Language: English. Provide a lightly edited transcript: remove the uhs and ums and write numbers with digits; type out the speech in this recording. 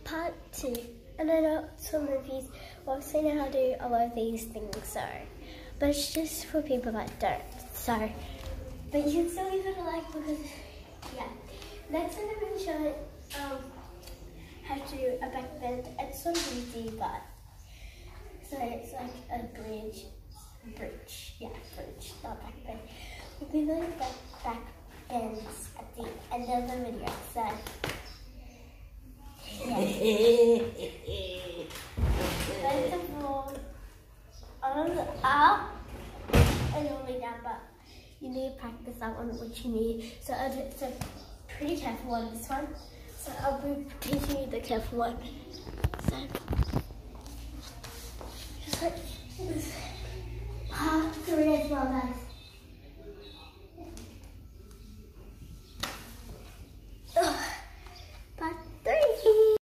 part 2. And I know some of you also know how to do a lot of these things, so, but it's just for people that don't, so, but you can still leave it a like because, yeah. Next time I'm going to show how to do a back bend. It's sort of easy, but, so it's like a bridge, not back bend. We'll be doing back bends at the end of the video, so. First of all, arms up and all the way down, but you need to practice that one, which you need. So it's a pretty careful one, this one. So I'll be teaching you the careful one. So just like this. 3 as well, guys.